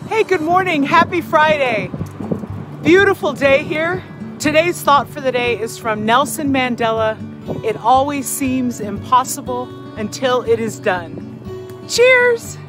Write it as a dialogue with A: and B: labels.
A: Hey, good morning. Happy Friday. Beautiful day here. Today's thought for the day is from Nelson Mandela. It always seems impossible until it is done. Cheers!